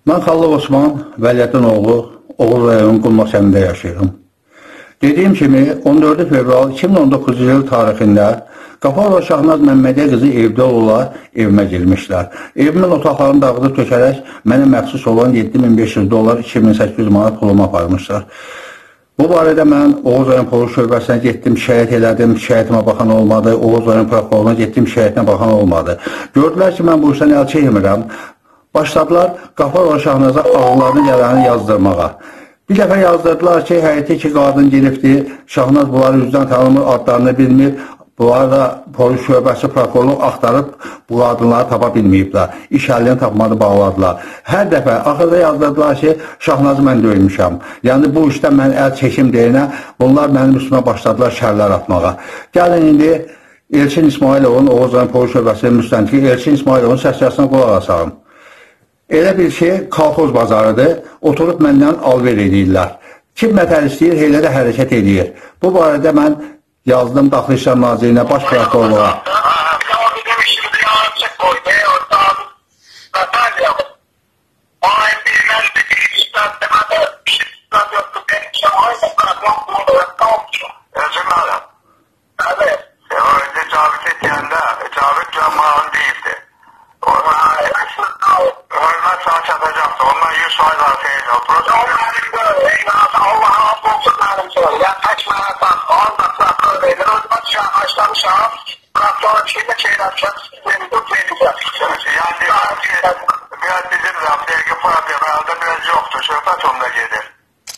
Mən Xallaq Osman, Vəliyyətin oğlu, Oğuz rayonunun Qulmaq kəndində yaşayıram. Dediyim kimi, 14 fevral 2019 il tarixində Qafarova Şahnaz Məmmədiyə qızı evdə olaraq evimə girmişlər. Evimin otaqlarını dağıdıb tökərək mənə məxsus olan $7500, 2800 manat pulumu aparmışlar. Bu barədə mən Oğuz rayon polis şöbəsinə getdim, şikayət elədim, şikayətimə baxan olmadı. Oğuz rayon prokuroruna getdim, şikayətinə baxan olmadı. Gördülər ki, mən bu işdən əl çəkmirəm. Başladılar Qafarova Şahnaza ağlarını gələni yazdırmağa. Bir dəfə yazdırdılar ki, həyətə iki qadın giribdi, Şahnaz bunları üzdən tanımır, adlarını bilmir. Bunlar da polis şöbəsi prokurorluq axtarıb bu qadınları tapa bilməyiblər. İş əlini tapmadı, bağladılar. Hər dəfə axırda yazdırdılar ki, Şahnazı mən döymüşəm. Yəni bu işdən mən əl çəkim deyinə, bunlar mənim üstümə başladılar şərlər atmağa. Gəlin indi Elçin İsmailovun, Oğuz rayon polis şöbəsinin müstəntiqi Elçin İsmailovun səsiyasına qulaq asarım. Elə bir şey kolxoz bazarıdır, oturub məndən alver edirlər. Kim mətər istəyir, elə də hərəkət edir. Bu barədə mən yazdım Daxili İşlər Nazirinə, baş prokurorluğa. Biraz bizim raptiyeki problemlerde biraz yoktu. Şöhbət onda gelir.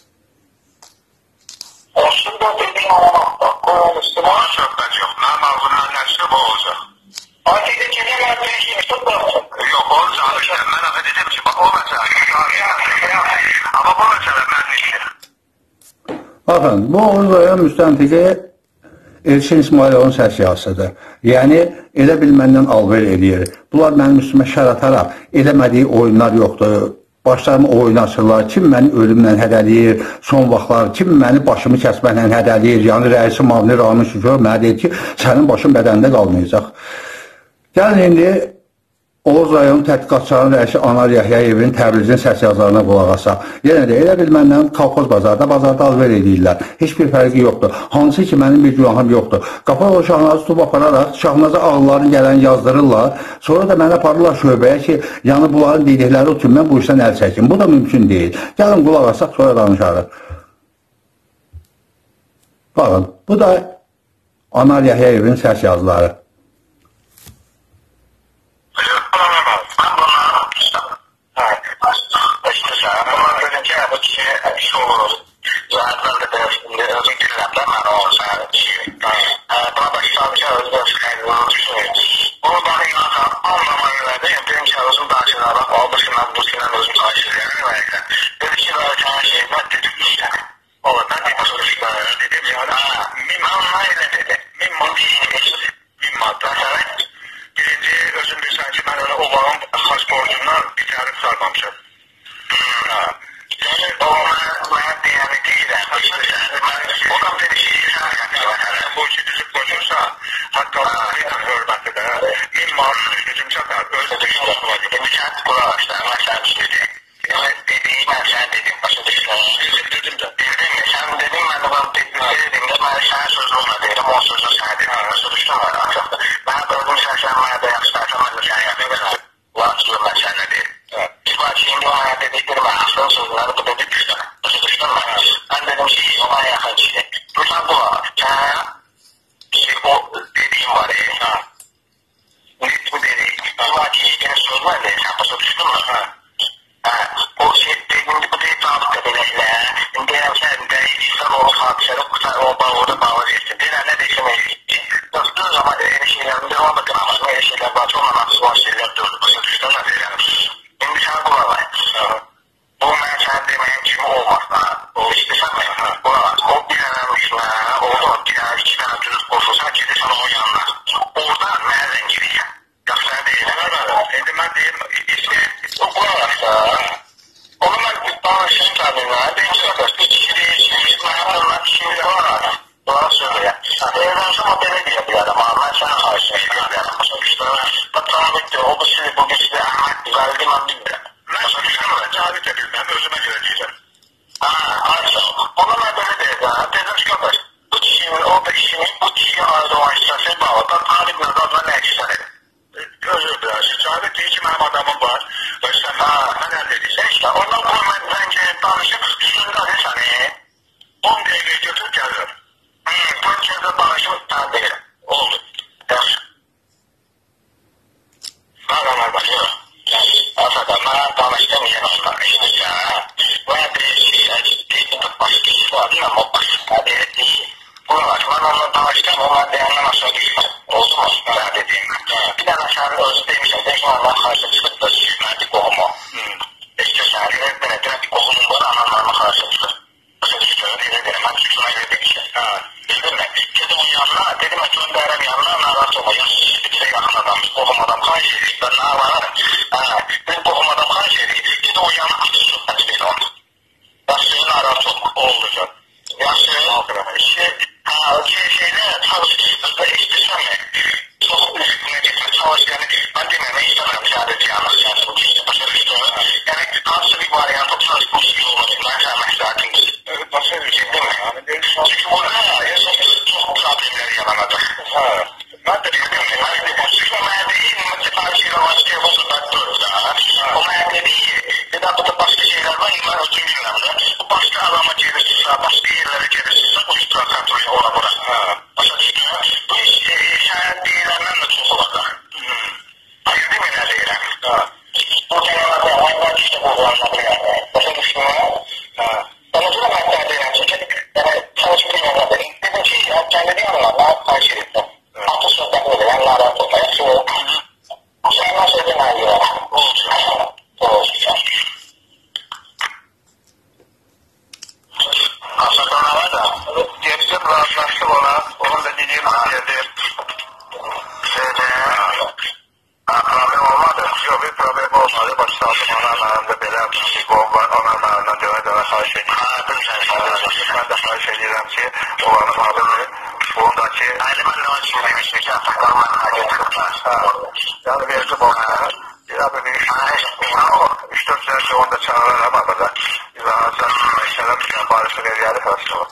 Olsun da dediğin olmakta. Onun şöhbət yok. Mənim ağzımdan nəşri bu olacaq. Artık da kendine bir şey tutmasın. Yok olacaq. Mən axı dedim ki, bak o məsələ. Ama bu məsələ mənim işim. Baxın, bu Oğuz rayon müstəntiqi Elçin İsmailovun səsiyyasıdır. Yəni, elə bil məndən alver edir. Bunlar mənim üstümə şər ataraq, eləmədiyi oyunlar yoxdur. Başlarımı oyun açırlar. Kim məni ölümlə hədəliyir, son vaxtlar, kim məni başımı kəsməklə hədəliyir. Yəni, rəisi Mavni Rahmi Şükür mənə deyir ki, sənin başın bədəndə qalmayacaq. Gəlin, indi Oğuz rayon tədqiqatçıların rəisi Anar Yahyayevin Təbrizin səs yazarına qulaq asaq. Yenə də elə bil məndən kolxoz bazarda alver edirlər. Heç bir fərqi yoxdur. Hansı ki, mənim bir günahım yoxdur. Qafarova Şahnazı tutub apararaq, Şahnaza ağlarını gələn yazdırırlar. Sonra da mənə aparırlar şöbəyə ki, yəni bunların dedikləri üçün mən bu işdən əl çəkim. Bu da mümkün deyil. Gəlin qulaq asaq, sonra danışarıq. Baxın, bu da Anar Yahyayevin səs yazıları. Başa düşdün. deyir ki, mənim adamım var. Və sən mən əldə edirsən. İşte, ondan sonra mən danışıb, üstündə adı səni 10 dəqiqə götür gəlir. Bu kez danışıb, deyir. Oldu. Yaxşı. Məqamlar başlayır. Aslında mən danışdım yanımda. Mən deyir ki, başqa iş var, amma başqa deyir. Ben onunla danıştım, onlar beyandan aşağı düşmez. Oldu mu? Ben dediğim. Bir de aşağı özü demişim, de şu andan karşı çıkıp da düşmedi kohumu. İşte sen bir kohumun var, anamlarına karşı çıkır. Başka düştüğünü dedim, ben çıkına girdik ki. Dedim mi? Dedim o yanına, dedim ben gönderim yanına, narat olma. Bir kere yakın adamız, kohum adam kan şeydi. Ben ne var? Benim kohum adam kan şeydi. Dedim o yanına açılsın, hadi beni oldu. Yaşlığı narat olma, olacak. Yaşlığı, şeyde çalıştığımızda istesem mi? Çok üstüne gitme çalıştığını ben dememe istemem sadece yalnız yani bu işte başarıştığını. Yani nasıl bir varyantı çalışmış bir olmasından gelmek zaten. Başka bir şey değil mi? Çünkü burada çok problemler yananadır. Ben de dedim mi? Ben de başka merdeğin siparişiyle başka yapısından durursa o merde değil. Bir daha burada başka şeyler var. İmar ölçüm günlerinde. Bu başka adama gelirse, başka yerlere gelirse bu işler kontrolü ona bırak. Başka çıkıyor. Bu iş işaret değerlerinden de çok olacak. Hayır değil mi ne değerler? Bu temalarda hayvan işte bu anlamda yani. Başka düşünüyor. Sonucunda hatta değerler çünkü çalışmayı anlamayın. Dedim ki kendi anlamda karşı ettim. Altı sözden böyle yanlara tutmaya soğuk. Bu sen nasıl edin ayıyor? Olacak. Aslında var da geçtim rahatlaştım ona. Onun da dediğim yerdim. Problem olmadı. Yok bir problem olmadı. Başlattım onlarla belə bir gol var. Onlarla döne karşı edeyim. Ben de karşı edeyim ki olanın adını buradaki aynı ben de açayım demiştim ki ataklarımdan getirdiler. Yani verdim onlara. Bir bir iş. 3-4 sene onda çağırır ama burada. İzahacak. Şeyler barışın eriyalı karşılığı.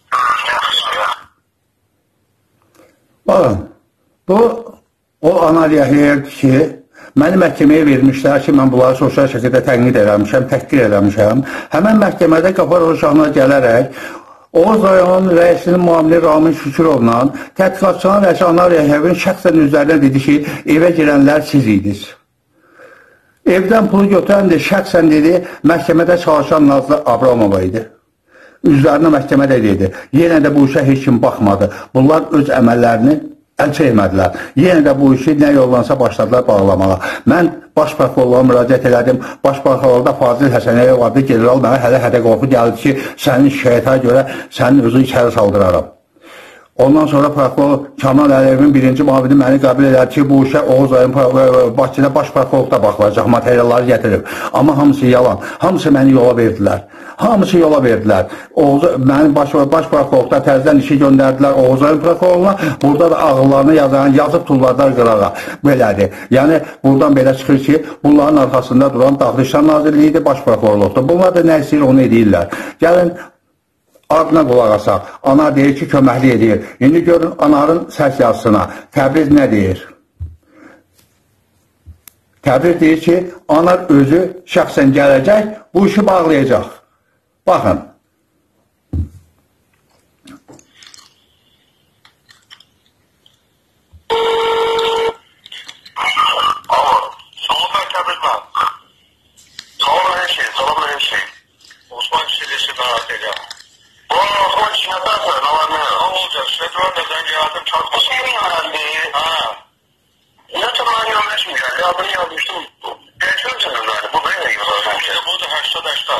Bakın, bu o analiyahiyerdir ki, məni məhkəməyə vermişlər ki, mən bunları sosial şəkildə tənqid eləmişəm, təhqir eləmişəm. Həmən məhkəmədə Qafarov şahına gələrək, Oğuz rayonunun rəisinin müamili Ramin Şükürovla tədqiqatçıların rəisi analiyahiyevin şəxsən üzərinə dedi ki, evə girənlər siz idiniz. Evdən pulu götürən də şəxsən dedi, məhkəmədə çalışan Nazlı Abramova idi. Üzlərinə məhkəmədə dedi. Yenə də bu işə heç kim baxmadı. Bunlar öz əməllərini əl çəkmədilər. Yenə də bu işi nə yollansa başladılar bağlamağa. Mən baş prokurorluğa müraciət elədim. Baş prokurorluqda Fazil Həsənəyev adlı general mənə hələ qorxu gəldi ki, sənin şikayətə görə sənin özü içəri saldıraram. Ondan sonra prokuror Kamal Əliyevin birinci müavini məni qəbul edər ki, bu işə Oğuz rayonu Bakıda baş prokurorluqda baxılacaq, materialları gətirib. Amma hamısı yalan. Hamısı məni yola verdilər. Hamısı yola verdilər. Məni baş prokurorluqda təzdən işi göndərdilər Oğuz rayonu prokurorluğuna. Burada da ağıllarını yazıb tullarlar qırağa. Belədir. Yəni, buradan belə çıxır ki, bunların arxasında duran Daxili İşlər Nazirliyidir, baş prokurorluqdur. Bunlar da nə istəyir, onu edirlər. Gəlin, adına qulaq asaq. Ana deyir ki, köməkli edir. İndi görün, anarın səs yazısına. Təbriz nə deyir? Təbriz deyir ki, anar özü şəxsən gələcək, bu işi bağlayacaq. Baxın. Osman Çilesi merak ediyorum. Osman Çilesi'nden sonra ne var ne olacak? Şedron neden geldim çarpmasın. Şey mi herhalde? Ne zaman yanlışmıyor? Ya bunu yazmıştım. Geçiyor musunuz yani? Bu böyle gibi zaten. Bu da 80.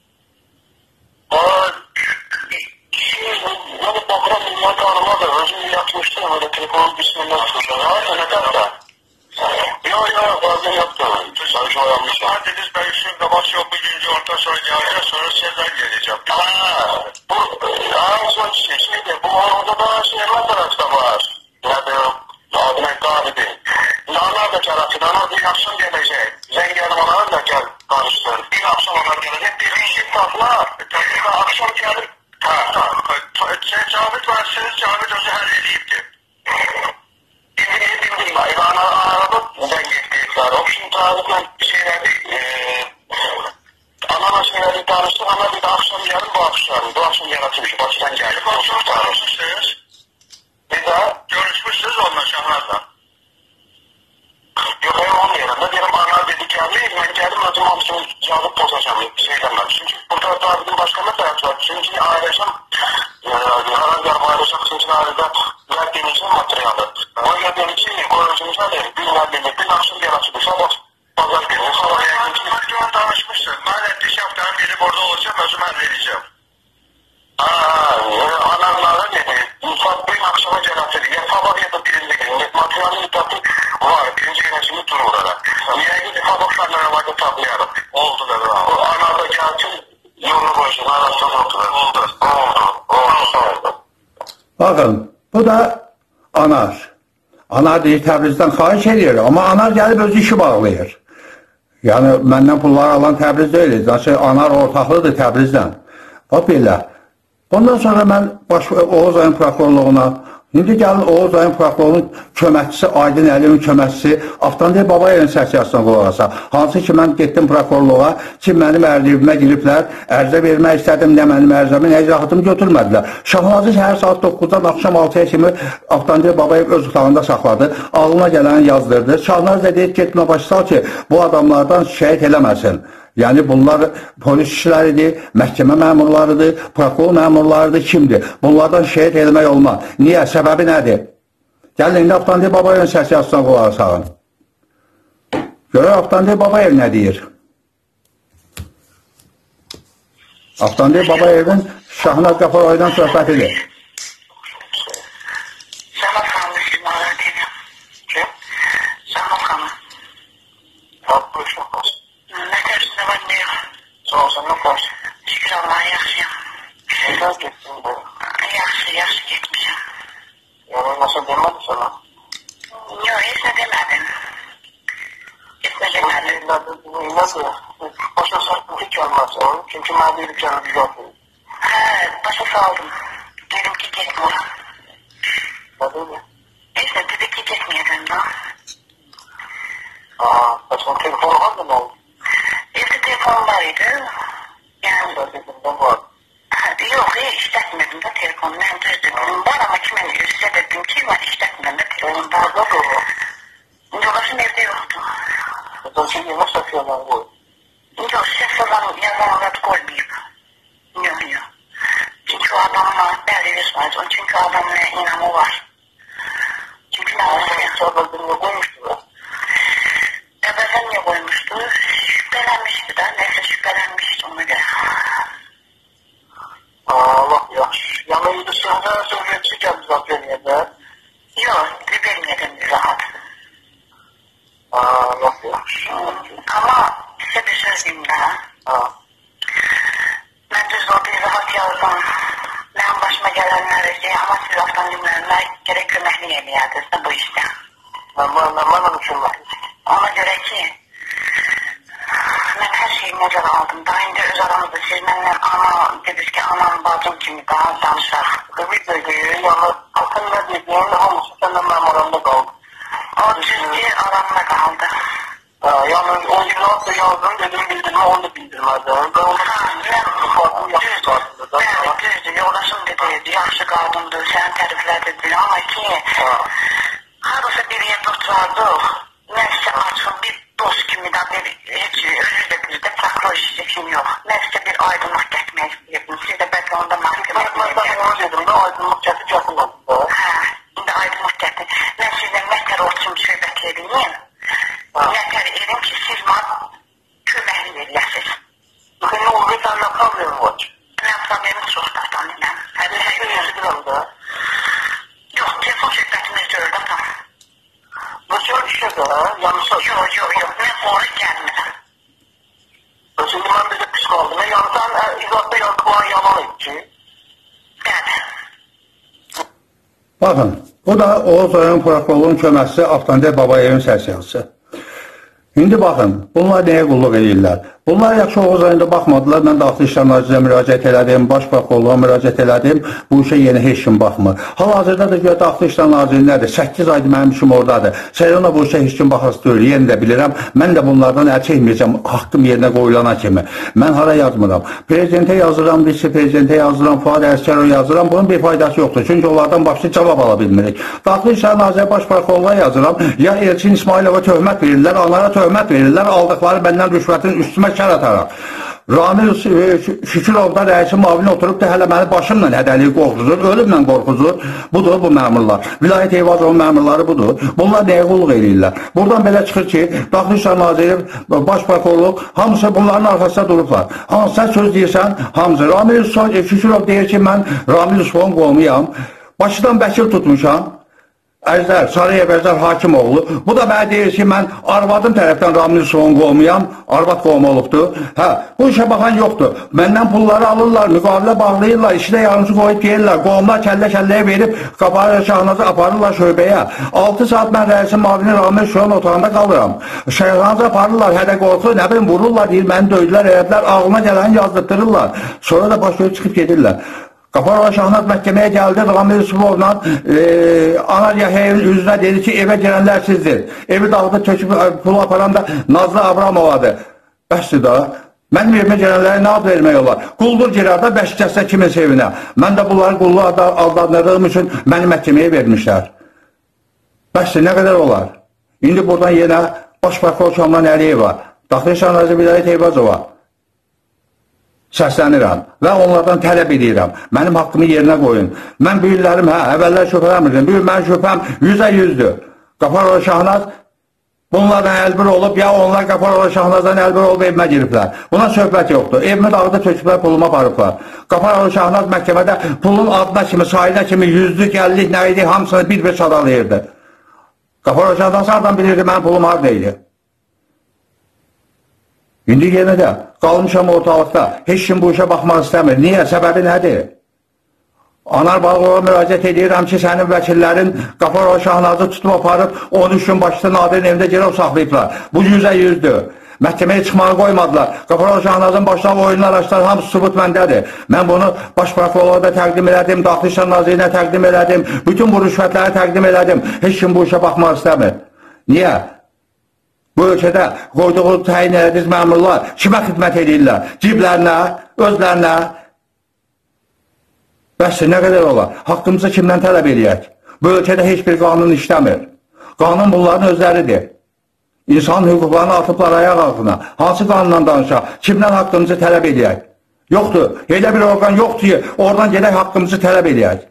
Bunu bakıram bunlar kanıma da özüm yapmıştım. Öyle telefonu bismillah sonra. Hayır ne kadar? Yok bazen yaptım. Sadece o yapmışım. Deniz Bey şimdi başlıyor birinci orta sonra geleceğiz. Sonra sizden geleceğim. Bu son şeydi. Bu orada da şeyler tarafta var. Yani adına kahve değil. Dağlar da tarafı. Dağlar bir akşam gelecek. Zenginim onlar da gel karıştır. Bir akşam onlar gelecek. Bir shift atlar. Akşam gelip Cavit varsınız. Cavit özü her eliyipti. Bildim. İvan'a aradım. Zenginlikler. Option Sabit'le şeyleri, anama şeyleri tanıştık ama bir de akşam yarın bu akşam yaratılmış. Bakıdan geldik. Görüşmüşsünüz. Bir daha görüşmüşsünüz onunla Şahnaz'la. Yok ben onun yerinde benim ana dedi gelmeyiz. Ben geldim o zaman bizim yazıp bozacağım şeylemem. Çünkü burada David'in başka mesajı var. Çünkü ayrıca herhangi bir ayrıca çünkü ayrıca yer deneyeceğim materyali. O yer deneyeceğim koyucumuza değil. Günler birlikte akşam yaratılmış. Pazar günü sabah yakın. Mahkeme tanışmışsın. Madem bir haftanın biri burada olacağım özüme vereceğim. Anamlara dedi. Ufak bir akşama yaratılır. Ya sabah ya da birinde günde. Materyali müddeti var. Birinci güneşimi durur olarak. Yani sabah sarılara vardı tablayalım. Oldu dedi abi. O anada gelsin yolunu koysun. Arasız oturur. Oldu. Bakın, bu da Anar. Anar deyir, Təbrizdən xahiş edir, amma Anar gəlib öz işi bağlayır. Yəni, məndən pullar alan Təbriz deyil. Anar ortaqlıdır Təbrizdən. Bax belə. Ondan sonra mən Oğuz ayın prokurorluğuna, indi gəlin Oğuz ayın prokurorluğunun köməkçisi, Aydın Əliyevin köməkçisi Avtandil Babayevin səsiyyasına qulaq asa. Hansı ki, mən getdim prokurorluğa ki, mənim ərdivimə giriblər, ərzə vermək istədim, nə mənim ərzəmin əcrahatımı götürmədilər. Şahnazı səhər saat 9-dan axşam 6-ya kimi Avtandil Babayev öz otağında saxladı, ağlına gələni yazdırdı. Şahnaz da deyir, getmə başsal ki, bu adamlardan şikayət eləməsin. Yəni bunlar polis işləridir, məhkəmə məmurlarıdır, prokuror məmurlarıdır, kimdir? Bunlardan şikayət eləmək olmaz. Niyə? Səbəbi nədir? Gəlin, indi Avtandil Babayevin səsi yazsan qulağı sağın. Görək Avtandil Babayev nə deyir? Avtandil Babayevin Şahnaz Qafaroydan söhbətidir. Sana kalmış numara dedim. Kim? Sana kalmış. Tatlı şapaz. Ne tersi de var ne yok. Sağ olsun ne var? Şükür Allah'a yaxşıyım. Neden gittin bu? Yaxşı gitmişim. Yani nasıl demedi sana? Yok hiç ne demedim. Nasıl? Başa sardım hiç olmaz. Çünkü maddi bir canı yok. Başa saldım. Dedim ki gitme. Tabii. İşte dedi ki gitmeyeceğim da. Başka telefonu var mı? Evde telefon vardı. Yani yok işletmedim de telefonu. Ben düzdüm var ama kime size dedim ki ben işletmedim de telefonu var. Dolaşım evde yoktu. Dolaşım yemek satıyorlar bu. Yok ses olan yazanlar koymayayım. Yok. Çünkü o adamla belirli var. Çünkü adamla inamı var. Çünkü ne koymuştu? Evvelden ne koymuştu? Şüphelenmişti da. Neyse şüphelenmişti ona göre. Allah yaxşı. Yani dışarıda söyleyecek geldi zaten yerde. Yok, bilmeden rahat. Allah yaxşı. Ama size bir söz diyeyim daha. Ben düz o bir rahat yazdım. Benim başıma gelenler ama siz alttan dinlerine gerek kömekli geliyordunuz bu işte. Bana düşünmek. Ona göre ki ben her şeyi nazar aldım. Daha önce öz aramızda siz benimle ana dediniz ki anam bacım kimi daha danışar. Tabii de yani hakkında dediğin olmuşsa senden benim aramda kaldı. O çizgi aramda kaldı. Yani o yıllarda yazdım dedim bildirme onu da bildirmedi. Ben onu düzdü yoldaşım dedi yaxşı qadındı sen təriflər dedi ama ki harasa bir yerdə oturardıq nəsə açıq bir dost kimi də bir heç özü də bizdə prokuror işçisim yox nəsə bir aydınlıq getmək istəyirdim siz də bəlkə onda mahkəmə dedim də aydınlıq gətir yaxınladı indi aydınlıq gətir mən sizdən nə terrorçum söhbət edeyim nə edin ki siz mənə köməkli verəsiniz ne olur bir tane problem var ne problemimiz çoxdur tanıyım hələ yazıqıram da yox telefon söhbətimiz gördü tam nasıl işe de yanlışa yok ben sonra gelmedim şimdi ben bize pis kaldım yansan izatta yazıqlar yalan etki Bakın, bu da Oğuz ayın prokurorluğun köməkçisi Avtandil Babayevin səs yazısı. İndi baxın, bunlar nəyə qulluq edirlər? Bunlar yaxşı Oğuz ayında baxmadılar, mən Daxili İşlər Nazirliyinə müraciət elədim, Baş Prokurorluğa müraciət elədim, bu işə yenə heç kim baxmır. Hal-hazırda da görə Daxili İşlər Nazirliyinədir, 8 aydır mənim işim oradadır. Səyona bu işə heç kim baxası deyil, yenə də bilirəm, mən də bunlardan əl çəkməyəcəm, haqqım yerinə qoyulana kimi. Mən hara yazmıram, prezidentə yazıram, vitse-prezidentə yazıram, Fuad Ələkbərova yazıram, bunun bir faydası yoxdur, çünki onlardan başqa cavab ala bilmirik. Daxili İşlər Nazirliyi Baş Prokurorluğa yazıram, ya Elçin İsmailova töhmət verirlər, onlara töhmət verirlər, aldıqları məndən rüşvətin üstümə şər ataraq. Ramil Şükürovda rəisi mavini oturub da hələ məni başımla hədəliyi qorxuzur, ölümlə qorxuzur. Budur bu məmurlar. Vilayət Eyvazovun məmurları budur. Bunlar nəyə qulluq edirlər? Buradan belə çıxır ki, Daxili İşlər Naziri, Baş Prokurorluq, hamısı bunların arxasında durublar. Sən söz deyirsən, hamısı. Ramil Şükürov deyir ki, mən Ramil Yusufovun qovmuyam. Başıdan vəkil tutmuşam. Əjdər, Sarıyev Əjdər Hakimoğlu. Bu da mənə deyir ki, mən arvadım tərəfdən Ramil Yusufovun qovmuyam, arvad qovma olubdur. Bu işə baxan yoxdur. Məndən pulları alırlar, müqavilə bağlayırlar, işlə yarımcı qoyub deyirlər, qovumlar kəllə-kəlləyə verib, qaparır Şahnazı aparırlar şöbəyə. 6 saat mən rəisin mavini Ramil Yusufovun otağında qalıram. Şahnazı aparırlar, hədə qorxu, nə bilim vururlar, deyir, məni döydülər, elədilər, ağlına gələni yazdırtdırırlar. Sonra da baş görüb çıxıb gedirlər. Qaparova Şahnaz məhkəməyə gəldi, Ramil Yusufovla Anar Yahayevin üzünə dedi ki, evə girənlər sizdir. Evi dağıda töküb pulu aparan da Nazlı Abramovadır. Bəsdir da, mənim evimə girənlərə nə ad vermək olar? Quldur girer də bəşkəsdə kimin evinə. Mən də bunları qulluq aldandırdığım üçün məni məhkəməyə vermişlər. Bəsdir, nə qədər olar? İndi buradan yenə Baş Prokuror Kamran Əliyeva, Daxili İşlər Naziri Vilayət Eyvazova səslənirəm və onlardan tələb edirəm. Mənim haqqımı yerinə qoyun. Mən bu illərim, əvvəllər şübhələmirdim. Bu il mənim şübhəm 100%-dür. Qaparova Şahnaz bunlardan əlbir olub, ya onlar Qaparova Şahnazdan əlbir olub evimə giriblər. Buna söhbət yoxdur. Evimi dağda töküblər, puluma aparıblar. Qaparova Şahnaz məhkəmədə pulun adına kimi, sayına kimi, 100'lük, 50'lik nə idi, hamısını bir-bir sadalayırdı. Qaparova Şahnaz hardan bilirdi, mənim pulum haradaydı? İndi yenə də qalmışam ortalıqda. Heç kim bu işə baxmaq istəmir. Niyə? Səbəbi nədir? Anar Bağlıova müraciət edirəm ki, sənin vəkillərin Qaparova Şahnazı tutub aparıb, 13 gün başda Nadirin evində girov saxlayıblar. Bu 100%-dür. Məhkəməyə çıxmağı qoymadılar. Qaparova Şahnazın başlayan oyunlar açdılar, hamısı sübut məndədir. Mən bunu Baş Prokurorluğa da təqdim elədim, Daxili İşlər Nazirinə təqdim elədim, bütün bu rüşvətləri təqdim elədim. Heç kim bu işə baxmaq istəmir. Niyə? Bu ölkədə qoyduğu təyin elədiniz məmurlar kimə xidmət edirlər? Ciblərinə, özlərinə. Bəs nə qədər olar? Haqqımızı kimdən tələb eləyək? Bu ölkədə heç bir qanun işləmir. Qanun bunların özləridir. İnsan hüquqlarını atıblar ayaq altına. Hansı qanundan danışaq? Kimdən haqqımızı tələb eləyək? Yoxdur. Elə bir orqan yoxdur ki, oradan gedək haqqımızı tələb eləyək.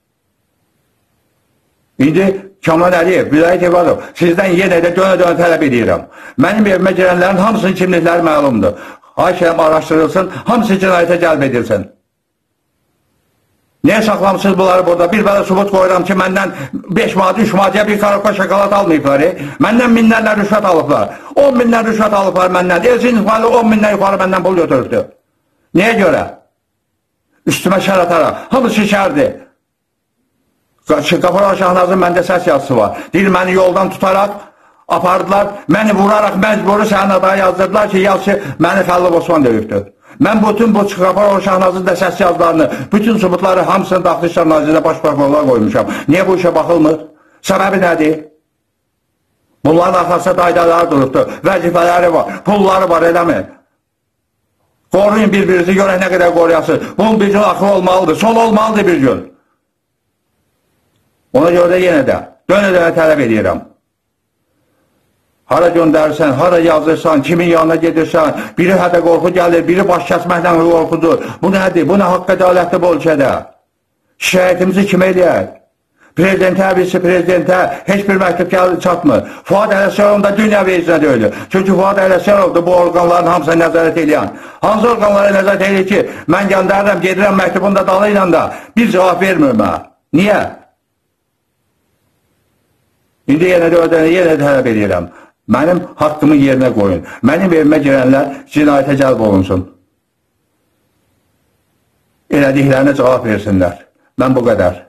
İndi Kamran Əliyev, Vilayət Eyvazov, sizdən yenə də dönə-dönə tələb edirəm. Mənim evimə girənlərin hamısının kimlikləri məlumdur. Haykələm araşdırılsın, hamısı cinayətə cəlb edilsin. Niyə saxlamışsınız bunları burada? Bir belə subut qoyuram ki, məndən 5 manat, 3 manat bir karokka şokolad almayıblar. Məndən minlərlə rüşvət alıblar. 10 minlər rüşvət alıblar məndən. Elçin İsmaili 10 minlər yuxarı məndən pul götürübdür. Niyə görə? Üstümə şər ataraq. Hamısı şərdir. Qaparova Şahnazın məndə səs yazısı var. Deyir, məni yoldan tutaraq apardılar, məni vuraraq məcburi sənin adaya yazdırdılar ki, yaz ki, məni Xəllov Osman döyübdür. Mən bütün bu Qaparova Şahnazın da səs yazılarını, bütün subutları hamısını Daxili İşlər Nazirliyinə Baş Prokurorluğa qoymuşam. Niyə bu işə baxılmır? Səbəbi nədir? Bunların arxasında daydaları durubdur, vəzifələri var, pulları var, eləmi? Qoruyun bir-birinizi, görək nə qədər qoruyasın. Bunun bir gün axı olmalıdır, sol olmalıdır bir gün. Ona görə də yenə də dönə-dönə tələb edirəm. Hara göndərirsən, hara yazırsan, kimin yanına gedirsən, biri hədə qorxu gəlir, biri baş kəsməklə qorxudur. Bu nədir? Bu nə haqq ədalətdir bu ölkədə? Şikayətimizi kim eləyək? Prezidentə, vitse-prezidentə heç bir məktub gəldi çatmır. Fuad Ələkbərovun da dünya vecisinə döyülür. Çünki Fuad Ələkbərovdur bu orqanların hamısına nəzarət edən. Hansı orqanlara nəzarət edir ki, mən göndərirəm, gedirəm məktubun da dalı ilə da bir cavab vermir mənə. Niyə? İndi yenə də tələb edirəm. Mənim haqqımı yerinə qoyun. Mənim evimə girənlər cinayətə cəlb olunsun. Elədiklərinə cavab versinlər. Mən bu qədər.